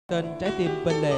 tên Trái tim bên lề.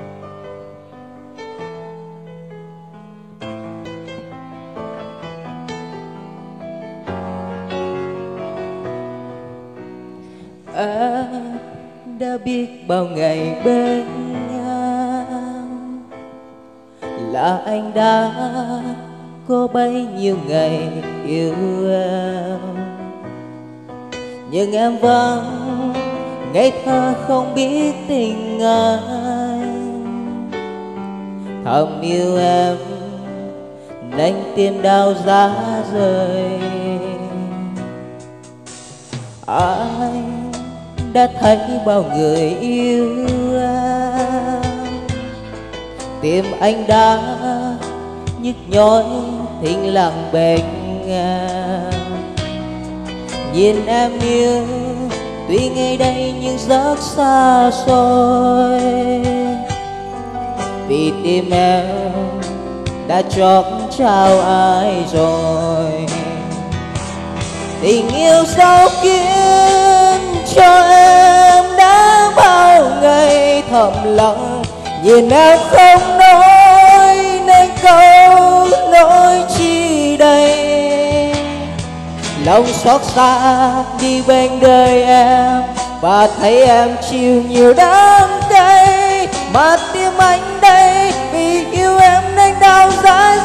Đã biết bao ngày bên nhau là anh đã có bấy nhiêu ngày yêu em, nhưng em vẫn ngây thơ không biết tình anh. Thầm yêu em nên tim đau giá rời. Anh đã thấy bao người yêu em, tim anh đã nhức nhói thinh lặng bên em. Nhìn em yêu tuy ngay đây nhưng rất xa xôi, vì tim em đã chót trao ai rồi. Tình yêu sâu kín cho em đã bao ngày thầm lặng, nhìn em không nói nên câu nói chi đây. Lòng xót xa đi bên đời em và thấy em chịu nhiều đắng cay, mà tim anh đây vì yêu em nên đau giá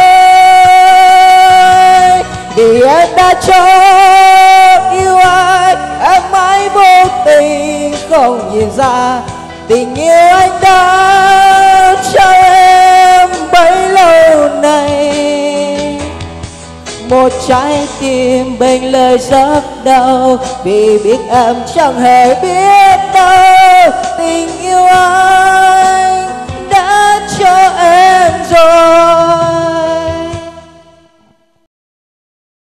rời. Vì em đã cho yêu ai, em mãi vô tình không nhìn ra tình yêu anh đã cho em bấy lâu nay. Một trái tim bên lời rất đau vì biết em chẳng hề biết đâu tình